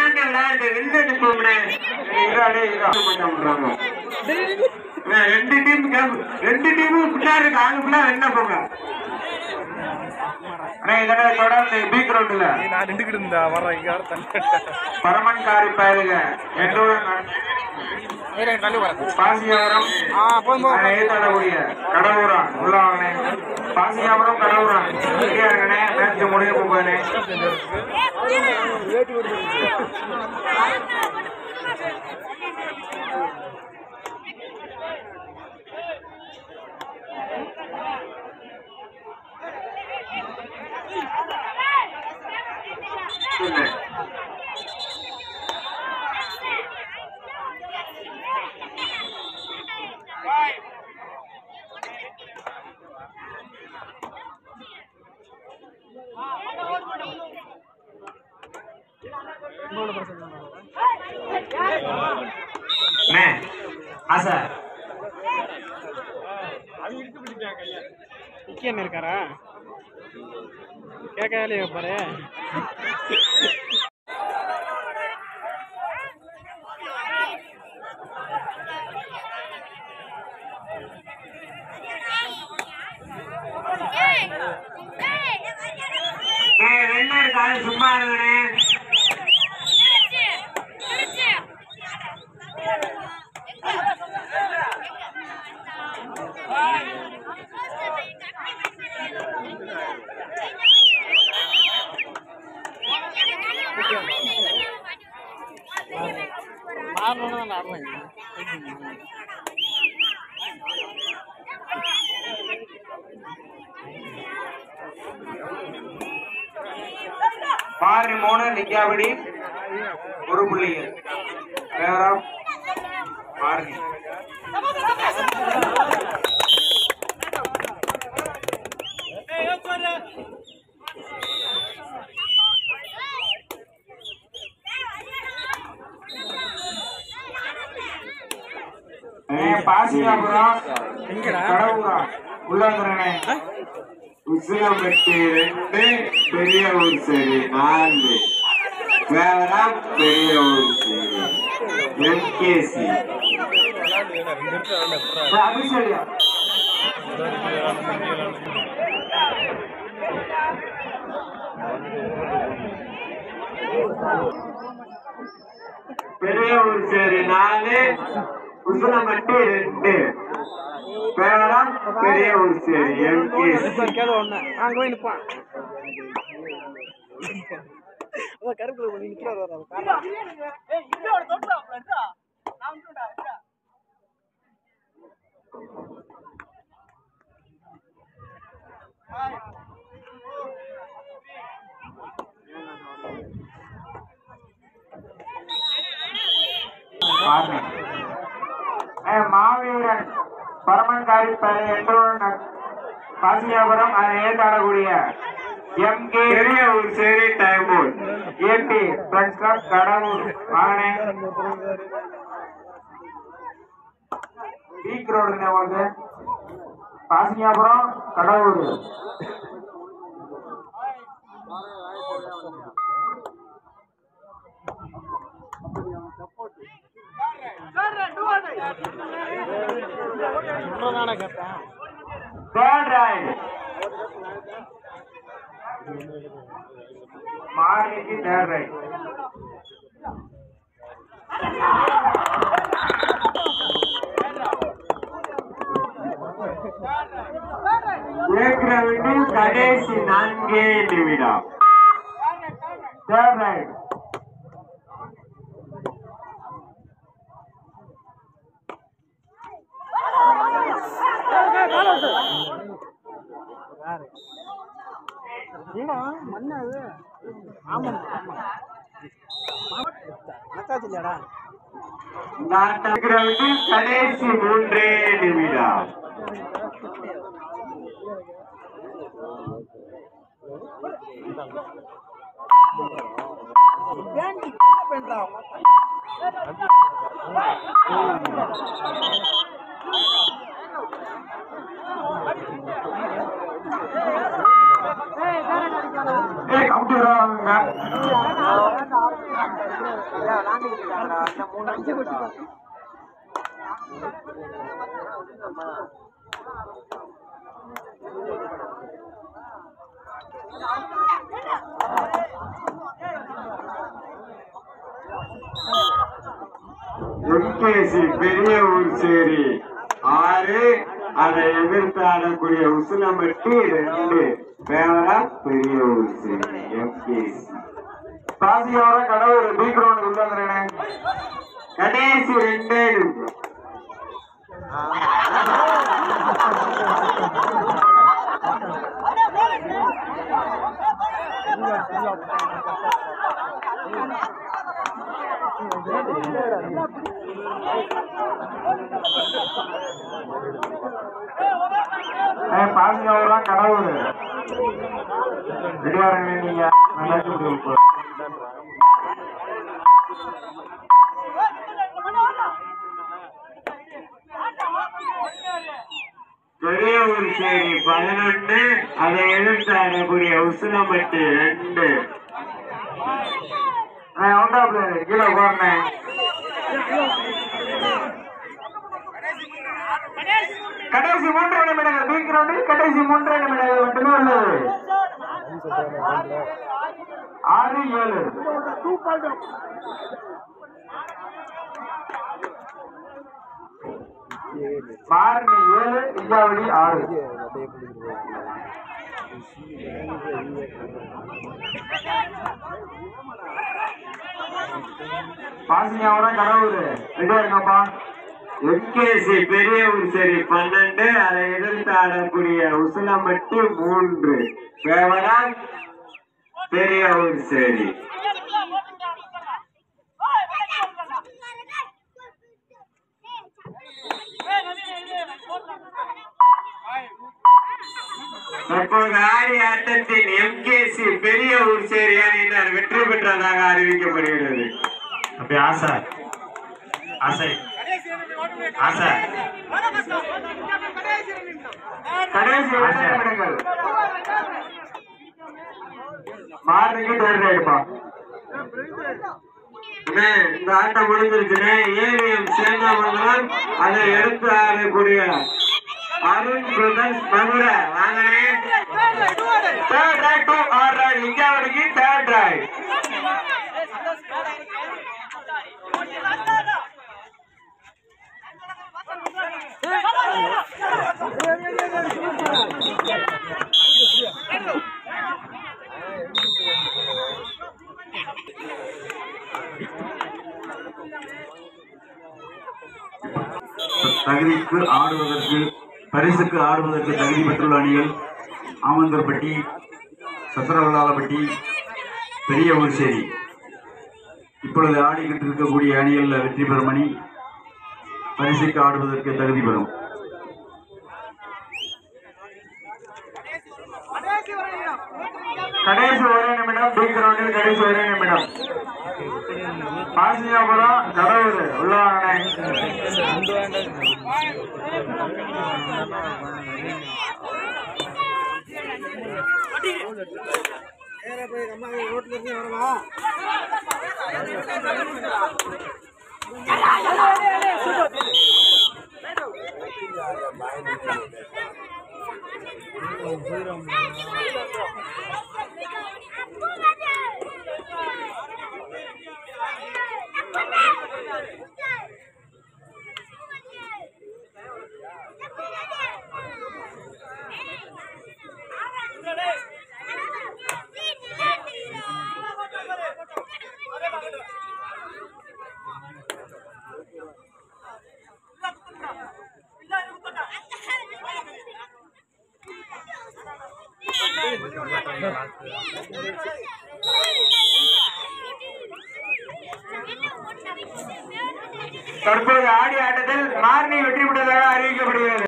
மாண்ட விளையாட்டு விருது போம்னே ரெண்டு டீமும் பின்னாடி இருக்கு ஆளுக்குள்ள என்ன போங்க இதெல்லாம் தொடர்ந்து பி கிரவுண்ட்ல பரமன்காரி பயலுக பாசியாபுரம் கடவுரான் உள்ளாங்கண்ணே பாசியாபுரம் கடவுரான் மேட்ச் முடிய போகுதுண்ணே இருக்காரா கேட்கவே பாரு சும்மா இருங்கண்ணே பாரி 3 நிக்காபடி 1 புள்ளிகள் பாரி பாசியாபுரம் கடவுரா உள்ளாங்கண்ணே உசிலம்பட்டி 2 பெரிய ஊர் சரி 4 வேறாம் பெரிய ஊர் சரி எம்கேசி அபிஷேகம் பெரிய ஊர் சரி 4 உசிலம்பட்டி 2 வேறாம் பெரிய ஊர் சரி எம்கேசி அங்க போய் நிப்பான் கருப்புல பண்ணி நிக்கிறாரு மாவீரன் பரமன்காரி பாசியாபுரம் அதை ஏற்றாடக்கூடிய எம்கே பெரிய ஊர் சரி time A B friends club Kadavur வாங்கனே பீக் ரோடுங்க வந்து பாசியாபுரம் Kadavur third right மார்னிக்கு third right ஏக்ரவின் கடைசி 4 நிமிடம் third right கடைசி 3 நிமிடம் எம்கேசி பெரிய ஊர் சேரி 6, அதை எதிர்த்து ஆடக்கூடிய உசிலம்பட்டி 2 பேவரா பெரிய ஊர் சேரி எம்கேசி. பாசியோட கடவுள் பி கிரவுண்ட் உள்ளாங்க கடைசி 2 நிமிஷம். பாசியோட கடவுள் ரெடியா நீங்க பெரிய ஊர் சேரி 11, அதை எதிர்த்து ஆடக்கூடிய உசிலம்பட்டி 2. அவுட்டா பிளேயர் கீழே போறேன். கடைசி 3 நிமிடங்கள் பி கிரவுண்டில் கடைசி 3 நிமிடங்கள் மட்டுமே உள்ளது. 6-7 மாரணி 7 இஞ்சாவடி 6. பாசியாவோட கடவுள் ரெடியா இருக்கப்பா. எம்கேசி பெரிய ஊர் சேரி 12, அதை எதிர்த்து ஆடக்கூடிய உசிலம்பட்டி 3 பேவரா பெரிய ஊர் சேரி. தற்போது ஆடிய ஆட்டத்தில் எம்கேசி பெரிய ஊர் சேரி அணியினர் வெற்றி பெற்றதாக அறிவிக்கப்படுகிறது. அப்படி ஆசை ஆசை ஆசை கடைசி 2 நிமிடங்கள் மார்னிக்கு தேர்தல் எடுப்பா. இந்த ஆட்டம் முடிஞ்சிருச்சுன்னு ஏவிஎம் சேந்தாமங்கலம் அதை எடுத்து ஆடக்கூடிய அருண் பிரதர்ஸ் மதுரை வாங்கனே. தேர்ட் ரைட் டு ஆர் ரைட் இந்தியாவுக்கு தேர்ட் ரைட். தகுதிக்கு ஆடுவதற்கு பரிசுக்கு ஆடுவதற்கு தகுதி பெற்றுள்ள அணிகள் ஆமந்தூர்பட்டி, சத்திரவல்லாளப்பட்டி, பெரிய ஊர் சேரி. இப்பொழுது ஆடிக்கிட்டு இருக்கக்கூடிய அணிகள் வெற்றி பெறும் அணி பரிசுக்கு ஆடுவதற்கு தகுதி பெறும். கடைசி 1 நிமிடம் பி கிரவுண்டில் கடைசி 1 நிமிடம். பாசியாபுரம் கடவுள் உள்ளவாங்கண்ணே. தற்போது ஆடிய ஆட்டத்தில் மார்னி வெற்றி பெற்றதாக அறிவிக்கப்படுகிறது.